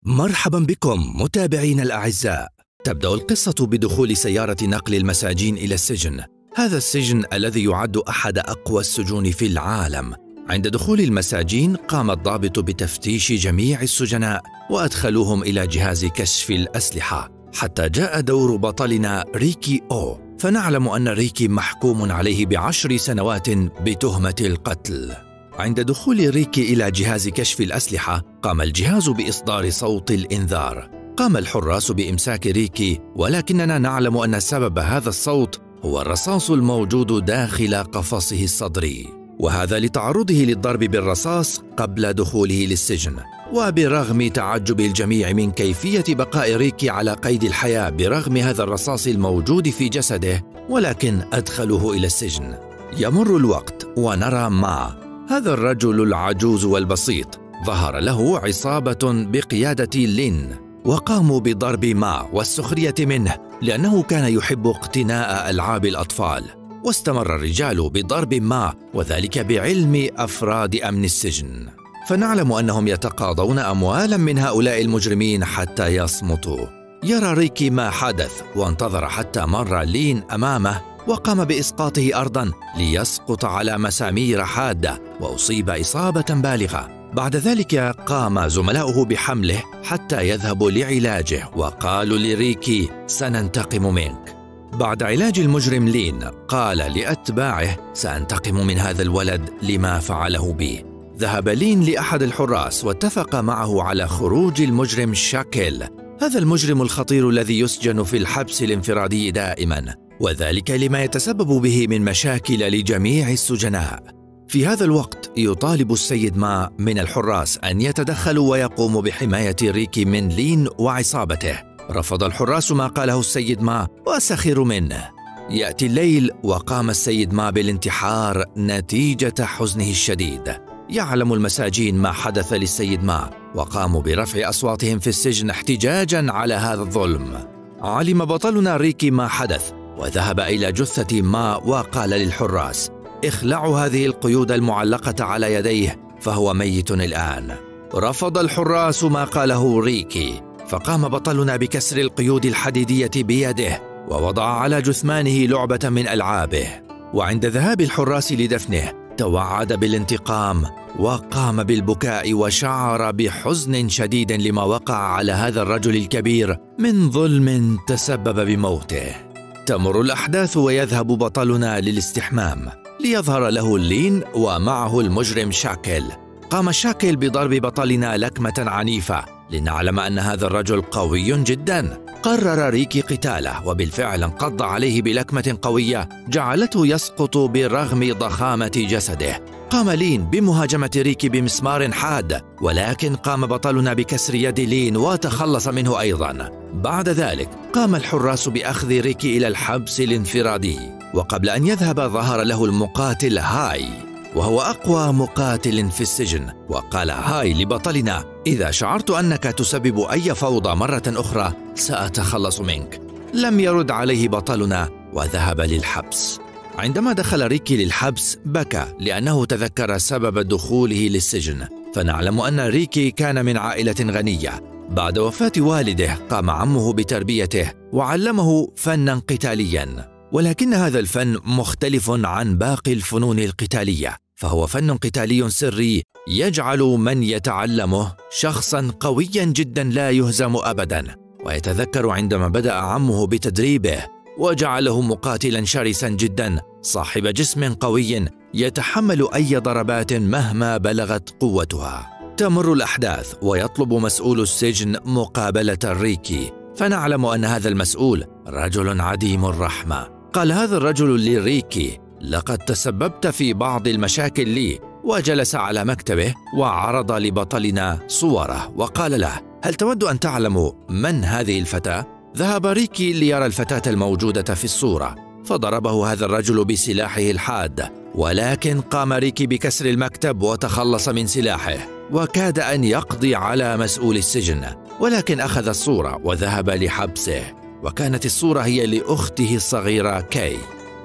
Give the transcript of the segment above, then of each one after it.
مرحبا بكم متابعينا الأعزاء. تبدأ القصة بدخول سيارة نقل المساجين إلى السجن. هذا السجن الذي يعد أحد أقوى السجون في العالم. عند دخول المساجين قام الضابط بتفتيش جميع السجناء وأدخلوهم إلى جهاز كشف الأسلحة، حتى جاء دور بطلنا ريكي أو. فنعلم أن ريكي محكوم عليه ب10 سنوات بتهمة القتل. عند دخول ريكي إلى جهاز كشف الأسلحة قام الجهاز بإصدار صوت الإنذار. قام الحراس بإمساك ريكي، ولكننا نعلم أن سبب هذا الصوت هو الرصاص الموجود داخل قفصه الصدري، وهذا لتعرضه للضرب بالرصاص قبل دخوله للسجن. وبرغم تعجب الجميع من كيفية بقاء ريكي على قيد الحياة برغم هذا الرصاص الموجود في جسده، ولكن أدخلوه إلى السجن. يمر الوقت ونرى هذا الرجل العجوز والبسيط ظهر له عصابة بقيادة لين، وقاموا بضرب والسخرية منه لأنه كان يحب اقتناء ألعاب الأطفال. واستمر الرجال بضرب وذلك بعلم أفراد أمن السجن. فنعلم أنهم يتقاضون أموالا من هؤلاء المجرمين حتى يصمتوا. يرى ريكي ما حدث وانتظر حتى مر لين أمامه، وقام بإسقاطه أرضاً ليسقط على مسامير حادة، وأصيب إصابة بالغة. بعد ذلك قام زملاؤه بحمله حتى يذهبوا لعلاجه، وقالوا لريكي: سننتقم منك. بعد علاج المجرم لين قال لأتباعه: سأنتقم من هذا الولد لما فعله بي. ذهب لين لأحد الحراس واتفق معه على خروج المجرم شاكيل، هذا المجرم الخطير الذي يسجن في الحبس الانفرادي دائماً، وذلك لما يتسبب به من مشاكل لجميع السجناء. في هذا الوقت يطالب السيد من الحراس أن يتدخلوا ويقوموا بحماية ريكي من لين وعصابته. رفض الحراس ما قاله السيد وسخروا منه. يأتي الليل وقام السيد بالانتحار نتيجة حزنه الشديد. يعلم المساجين ما حدث للسيد وقاموا برفع أصواتهم في السجن احتجاجا على هذا الظلم. علم بطلنا ريكي ما حدث وذهب إلى جثة وقال للحراس: اخلعوا هذه القيود المعلقة على يديه فهو ميت الآن. رفض الحراس ما قاله ريكي، فقام بطلنا بكسر القيود الحديدية بيده ووضع على جثمانه لعبة من ألعابه. وعند ذهاب الحراس لدفنه توعد بالانتقام، وقام بالبكاء وشعر بحزن شديد لما وقع على هذا الرجل الكبير من ظلم تسبب بموته. تمر الأحداث ويذهب بطلنا للاستحمام ليظهر له لين ومعه المجرم شاكيل. قام شاكيل بضرب بطلنا لكمة عنيفة لنعلم أن هذا الرجل قوي جدا. قرر ريكي قتاله، وبالفعل انقض عليه بلكمة قوية جعلته يسقط برغم ضخامة جسده. قام لين بمهاجمة ريكي بمسمار حاد، ولكن قام بطلنا بكسر يد لين وتخلص منه أيضا. بعد ذلك قام الحراس بأخذ ريكي إلى الحبس الانفرادي، وقبل أن يذهب ظهر له المقاتل هاي، وهو أقوى مقاتل في السجن. وقال هاي لبطلنا: إذا شعرت أنك تسبب أي فوضى مرة أخرى سأتخلص منك. لم يرد عليه بطلنا وذهب للحبس. عندما دخل ريكي للحبس بكى لأنه تذكر سبب دخوله للسجن. فنعلم أن ريكي كان من عائلة غنية. بعد وفاة والده قام عمه بتربيته وعلمه فناً قتالياً، ولكن هذا الفن مختلف عن باقي الفنون القتالية، فهو فن قتالي سري يجعل من يتعلمه شخصاً قوياً جداً لا يهزم أبداً. ويتذكر عندما بدأ عمه بتدريبه وجعله مقاتلاً شرساً جداً صاحب جسم قوي يتحمل أي ضربات مهما بلغت قوتها. تمر الأحداث ويطلب مسؤول السجن مقابلة ريكي، فنعلم أن هذا المسؤول رجل عديم الرحمة. قال هذا الرجل لريكي: لقد تسببت في بعض المشاكل لي. وجلس على مكتبه وعرض لبطلنا صوره وقال له: هل تود أن تعلم من هذه الفتاة؟ ذهب ريكي ليرى الفتاة الموجودة في الصورة، فضربه هذا الرجل بسلاحه الحاد، ولكن قام ريكي بكسر المكتب وتخلص من سلاحه، وكاد أن يقضي على مسؤول السجن، ولكن أخذ الصورة وذهب لحبسه. وكانت الصورة هي لأخته الصغيرة كاي.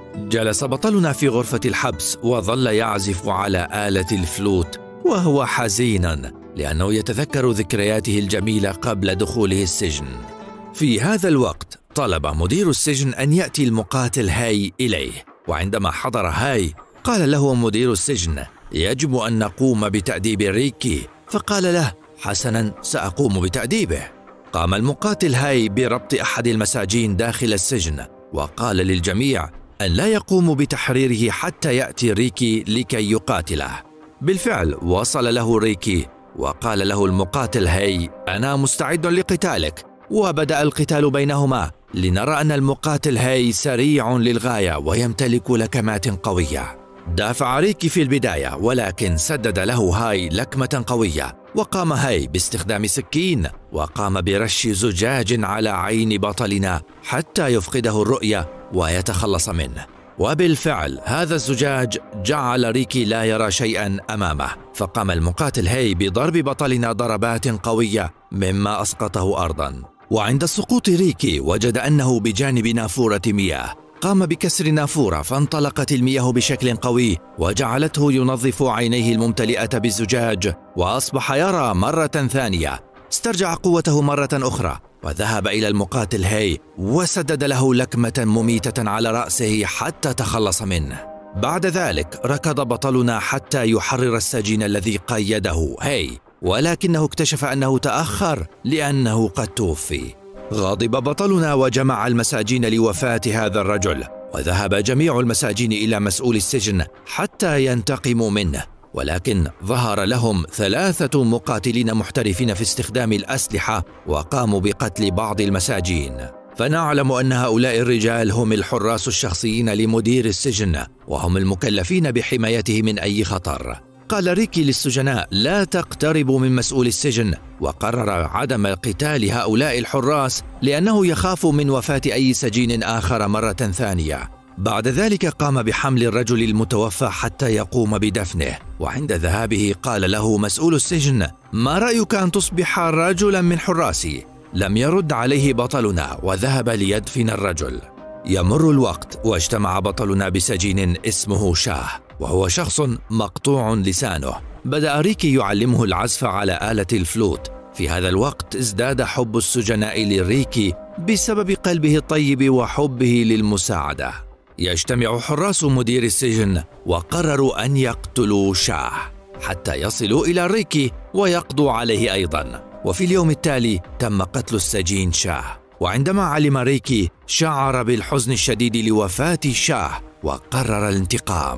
جلس بطلنا في غرفة الحبس وظل يعزف على آلة الفلوت وهو حزينا لأنه يتذكر ذكرياته الجميلة قبل دخوله السجن. في هذا الوقت طلب مدير السجن أن يأتي المقاتل هاي إليه، وعندما حضر هاي قال له مدير السجن: يجب أن نقوم بتأديب ريكي. فقال له: حسناً، سأقوم بتأديبه. قام المقاتل هاي بربط أحد المساجين داخل السجن، وقال للجميع أن لا يقوموا بتحريره حتى يأتي ريكي لكي يقاتله. بالفعل وصل له ريكي، وقال له المقاتل هاي: أنا مستعد لقتالك. وبدأ القتال بينهما، لنرى أن المقاتل هاي سريع للغاية ويمتلك لكمات قوية. دافع ريكي في البداية، ولكن سدد له هاي لكمة قوية، وقام هاي باستخدام سكين، وقام برش زجاج على عين بطلنا حتى يفقده الرؤية ويتخلص منه. وبالفعل هذا الزجاج جعل ريكي لا يرى شيئا أمامه، فقام المقاتل هاي بضرب بطلنا ضربات قوية مما أسقطه أرضا. وعند سقوط ريكي وجد أنه بجانب نافورة مياه، قام بكسر النافورة فانطلقت المياه بشكل قوي وجعلته ينظف عينيه الممتلئة بالزجاج، وأصبح يرى مرة ثانية. استرجع قوته مرة أخرى وذهب إلى المقاتل هاي وسدد له لكمة مميتة على رأسه حتى تخلص منه. بعد ذلك ركض بطلنا حتى يحرر السجين الذي قيده هاي، ولكنه اكتشف أنه تأخر لأنه قد توفي. غضب بطلنا وجمع المساجين لوفاة هذا الرجل، وذهب جميع المساجين إلى مسؤول السجن حتى ينتقموا منه، ولكن ظهر لهم 3 مقاتلين محترفين في استخدام الأسلحة وقاموا بقتل بعض المساجين. فنعلم أن هؤلاء الرجال هم الحراس الشخصيين لمدير السجن، وهم المكلفين بحمايته من أي خطر. قال ريكي للسجناء: لا تقتربوا من مسؤول السجن، وقرر عدم قتال هؤلاء الحراس لأنه يخاف من وفاة أي سجين آخر مرة ثانية. بعد ذلك قام بحمل الرجل المتوفى حتى يقوم بدفنه، وعند ذهابه قال له مسؤول السجن: ما رأيك أن تصبح رجلا من حراسي؟ لم يرد عليه بطلنا وذهب ليدفن الرجل. يمر الوقت واجتمع بطلنا بسجين اسمه شاه، وهو شخص مقطوع لسانه. بدأ ريكي يعلمه العزف على آلة الفلوت. في هذا الوقت ازداد حب السجناء لريكي بسبب قلبه الطيب وحبه للمساعدة. يجتمع حراس مدير السجن وقرروا أن يقتلوا شاه حتى يصلوا إلى ريكي ويقضوا عليه أيضا. وفي اليوم التالي تم قتل السجين شاه، وعندما علم ريكي شعر بالحزن الشديد لوفاة شاه وقرر الانتقام.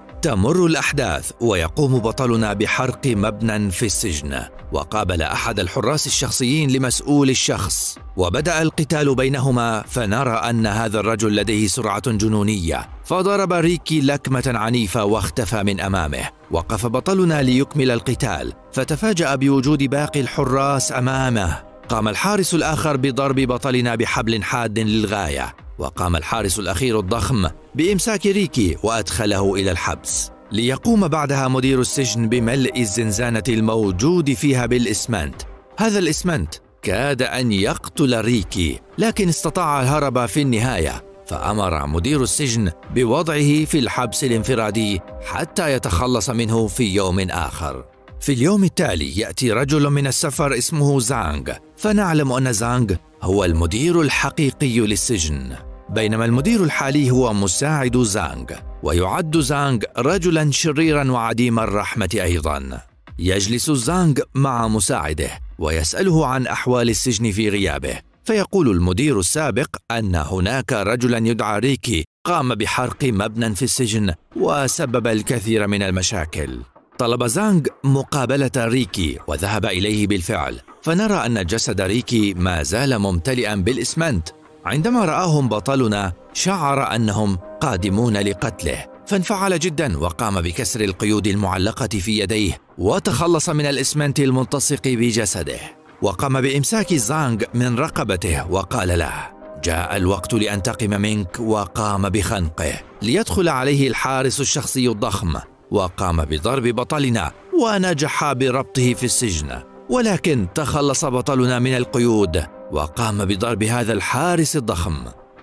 تمر الأحداث ويقوم بطلنا بحرق مبنى في السجن، وقابل أحد الحراس الشخصيين لمسؤول الشخص، وبدأ القتال بينهما. فنرى أن هذا الرجل لديه سرعة جنونية، فضرب ريكي لكمة عنيفة واختفى من أمامه. وقف بطلنا ليكمل القتال، فتفاجأ بوجود باقي الحراس أمامه. قام الحارس الآخر بضرب بطلنا بحبل حاد للغاية، وقام الحارس الأخير الضخم بإمساك ريكي وأدخله إلى الحبس. ليقوم بعدها مدير السجن بملء الزنزانة الموجود فيها بالإسمنت. هذا الإسمنت كاد أن يقتل ريكي، لكن استطاع الهرب في النهاية، فأمر مدير السجن بوضعه في الحبس الانفرادي حتى يتخلص منه في يوم آخر. في اليوم التالي يأتي رجل من السفر اسمه زانغ، فنعلم أن زانغ هو المدير الحقيقي للسجن، بينما المدير الحالي هو مساعد زانغ. ويعد زانغ رجلا شريرا وعديم الرحمة أيضا. يجلس زانغ مع مساعده ويسأله عن أحوال السجن في غيابه، فيقول المدير السابق أن هناك رجلا يدعى ريكي قام بحرق مبنى في السجن وسبب الكثير من المشاكل. طلب زانغ مقابلة ريكي وذهب إليه بالفعل، فنرى أن جسد ريكي ما زال ممتلئا بالإسمنت. عندما رآهم بطلنا شعر أنهم قادمون لقتله، فانفعل جدا وقام بكسر القيود المعلقة في يديه وتخلص من الإسمنت الملتصق بجسده، وقام بإمساك زانغ من رقبته وقال له: جاء الوقت لأنتقم منك، وقام بخنقه. ليدخل عليه الحارس الشخصي الضخم، وقام بضرب بطلنا ونجح بربطه في السجن، ولكن تخلص بطلنا من القيود وقام بضرب هذا الحارس الضخم.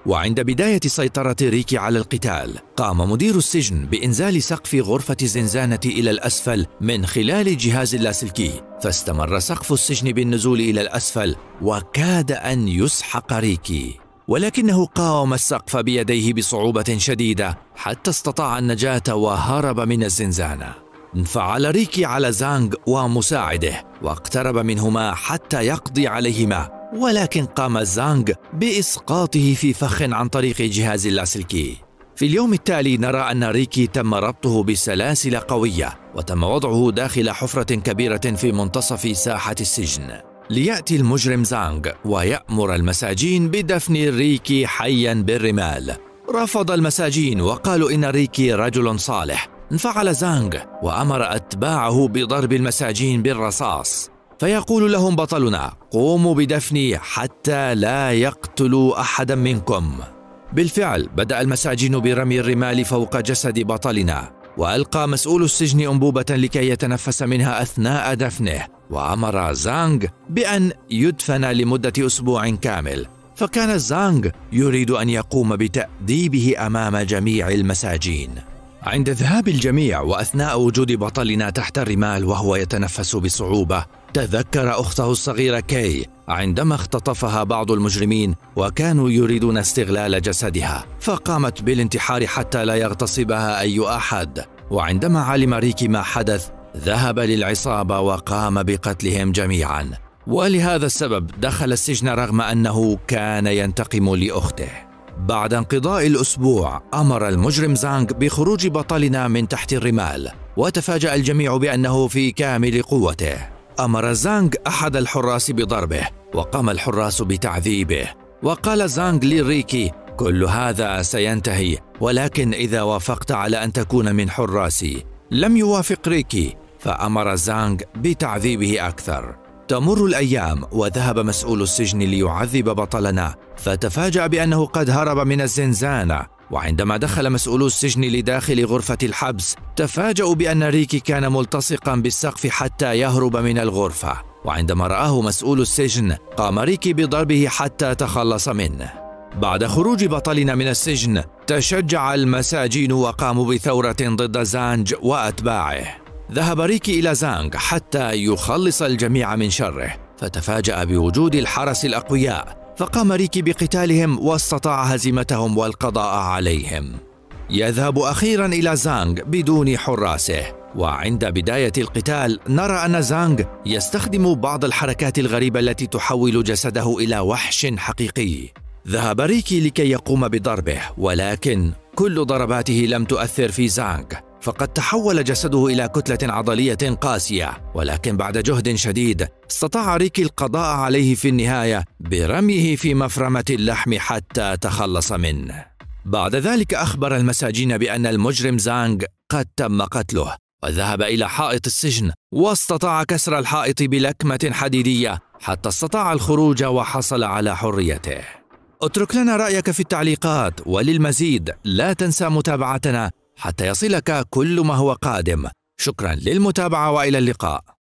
وعند بداية سيطرة ريكي على القتال، قام مدير السجن بإنزال سقف غرفة الزنزانة إلى الأسفل من خلال جهاز اللاسلكي، فاستمر سقف السجن بالنزول إلى الأسفل وكاد أن يسحق ريكي، ولكنه قاوم السقف بيديه بصعوبة شديدة حتى استطاع النجاة وهرب من الزنزانة. انفعل ريكي على زانغ ومساعده واقترب منهما حتى يقضي عليهما، ولكن قام زانغ بإسقاطه في فخ عن طريق جهاز اللاسلكي. في اليوم التالي نرى أن ريكي تم ربطه بسلاسل قوية وتم وضعه داخل حفرة كبيرة في منتصف ساحة السجن، ليأتي المجرم زانغ ويأمر المساجين بدفن ريكي حيا بالرمال. رفض المساجين وقالوا إن ريكي رجل صالح. انفعل زانغ وأمر أتباعه بضرب المساجين بالرصاص، فيقول لهم بطلنا: قوموا بدفني حتى لا يقتلوا أحدا منكم. بالفعل بدأ المساجين برمي الرمال فوق جسد بطلنا، وألقى مسؤول السجن أنبوبة لكي يتنفس منها أثناء دفنه، وأمر زانغ بأن يدفن لمدة أسبوع كامل. فكان زانغ يريد أن يقوم بتأديبه أمام جميع المساجين. عند ذهاب الجميع وأثناء وجود بطلنا تحت الرمال وهو يتنفس بصعوبة، تذكر أخته الصغيرة كي عندما اختطفها بعض المجرمين وكانوا يريدون استغلال جسدها، فقامت بالانتحار حتى لا يغتصبها أي أحد. وعندما علم ريكي ما حدث، ذهب للعصابة وقام بقتلهم جميعا، ولهذا السبب دخل السجن رغم أنه كان ينتقم لأخته. بعد انقضاء الأسبوع، أمر المجرم زانغ بخروج بطلنا من تحت الرمال، وتفاجأ الجميع بأنه في كامل قوته. أمر زانغ أحد الحراس بضربه، وقام الحراس بتعذيبه، وقال زانغ لريكي: كل هذا سينتهي، ولكن إذا وافقت على أن تكون من حراسي. لم يوافق ريكي، فأمر زانغ بتعذيبه أكثر. تمر الأيام وذهب مسؤول السجن ليعذب بطلنا، فتفاجأ بأنه قد هرب من الزنزانة. وعندما دخل مسؤول السجن لداخل غرفة الحبس، تفاجأوا بأن ريكي كان ملتصقا بالسقف حتى يهرب من الغرفة. وعندما رآه مسؤول السجن، قام ريكي بضربه حتى تخلص منه. بعد خروج بطلنا من السجن، تشجع المساجين وقاموا بثورة ضد زانج وأتباعه. ذهب ريكي إلى زانغ حتى يخلص الجميع من شره، فتفاجأ بوجود الحرس الأقوياء، فقام ريكي بقتالهم واستطاع هزيمتهم والقضاء عليهم. يذهب أخيرا إلى زانغ بدون حراسه، وعند بداية القتال نرى أن زانغ يستخدم بعض الحركات الغريبة التي تحول جسده إلى وحش حقيقي. ذهب ريكي لكي يقوم بضربه، ولكن كل ضرباته لم تؤثر في زانغ، فقد تحول جسده إلى كتلة عضلية قاسية. ولكن بعد جهد شديد استطاع ريكي القضاء عليه في النهاية برميه في مفرمة اللحم حتى تخلص منه. بعد ذلك أخبر المساجين بأن المجرم زانغ قد تم قتله، وذهب إلى حائط السجن واستطاع كسر الحائط بلكمة حديدية حتى استطاع الخروج وحصل على حريته. اترك لنا رأيك في التعليقات، وللمزيد لا تنسى متابعتنا حتى يصلك كل ما هو قادم. شكرا للمتابعة وإلى اللقاء.